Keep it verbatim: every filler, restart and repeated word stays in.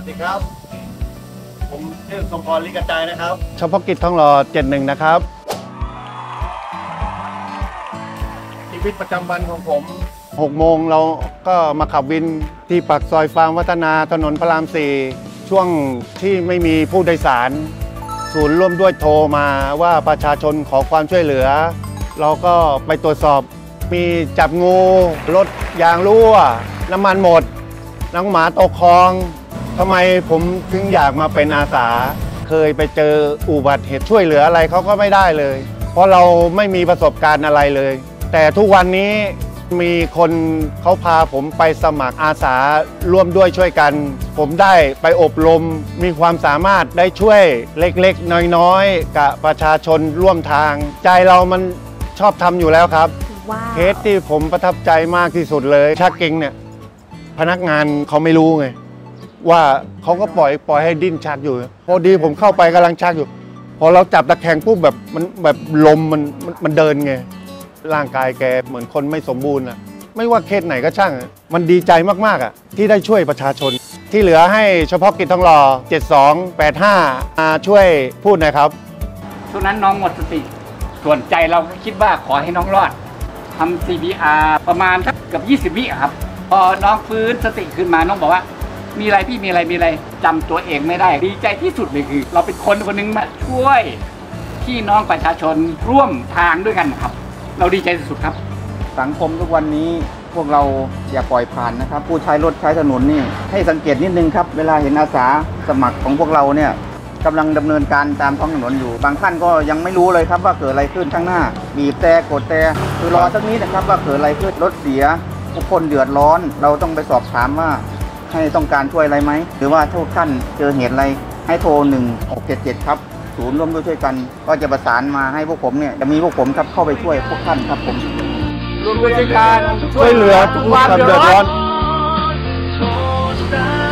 สดีครับผมชื่อสมพรลิกระจายนะครับเฉพาะกิจทองหล่อเจ็ดหนึ่งนะครับชีวิตประจำวันของผมหกโมงเราก็มาขับวินที่ปากซอยฟางวัฒนาถนนพระรามสี่ช่วงที่ไม่มีผู้โดยสารศูนย์ร่วมด้วยโทรมาว่าประชาชนขอความช่วยเหลือเราก็ไปตรวจสอบมีจับงูรถยางรั่วน้ำมันหมดน้องหมาตกคลองทำไมผมถึงอยากมาเป็นอาสาเคยไปเจออุบัติเหตุช่วยเหลืออะไรเขาก็ไม่ได้เลยเพราะเราไม่มีประสบการณ์อะไรเลยแต่ทุกวันนี้มีคนเขาพาผมไปสมัครอาสาร่วมด้วยช่วยกันผมได้ไปอบรมมีความสามารถได้ช่วยเล็กๆน้อยๆกับประชาชนร่วมทางใจเรามันชอบทำอยู่แล้วครับเคสที่ผมประทับใจมากที่สุดเลยชักเก่งเนี่ยพนักงานเขาไม่รู้ไงว่าเขาก็ปล่อยปล่อยให้ดิ้นชักอยู่พอดีผมเข้าไปกำลังชักอยู่พอเราจับตะแคงปุ๊บแบบมันแบบลมมันมันเดินไงร่างกายแกเหมือนคนไม่สมบูรณ์อะไม่ว่าเคสไหนก็ช่างมันดีใจมากๆอะที่ได้ช่วยประชาชนที่เหลือให้เฉพาะกิจทองหล่อเจ็ดสองแปดห้ามาช่วยพูดหน่อยครับช่วงนั้นน้องหมดสติส่วนใจเราก็คิดว่าขอให้น้องรอดทำ ซี พี อาร์ ประมาณเกือบยี่สิบวิครับพอน้องฟื้นสติขึ้นมาน้องบอกว่ามีอะไรพี่มีอะไรมีอะไรจำตัวเองไม่ได้ดีใจที่สุดเลยคือเราเป็นคนคนหนึ่งมาช่วยพี่น้องประชาชนร่วมทางด้วยกันครับเราดีใจสุดๆครับสังคมทุกวันนี้พวกเราอย่าปล่อยผ่านนะครับผู้ใช้รถใช้ถนนนี่ให้สังเกตนิดนึงครับเวลาเห็นอาสาสมัครของพวกเราเนี่ยกำลังดำเนินการตามท้องถนนอยู่บางท่านก็ยังไม่รู้เลยครับว่าเกิดอะไรขึ้นข้างหน้าบีบแต่กดแต่คือรอสักนิดนะครับว่าเกิดอะไรขึ้นรถเสียทุกคนเดือดร้อนเราต้องไปสอบถามว่าให้ต้องการช่วยอะไรไหมหรือว่าทุกท่านเจอเหตุอะไรให้โทรหนึ่งหกเจ็ดเจ็ดครับศูนย์ร่วมด้วยช่วยกันก็จะประสานมาให้พวกผมเนี่ยจะมีพวกผมครับเข้าไปช่วยพวกท่านครับผมร่วมด้วยช่วยกันช่วยเหลือทุกความเดือดร้อน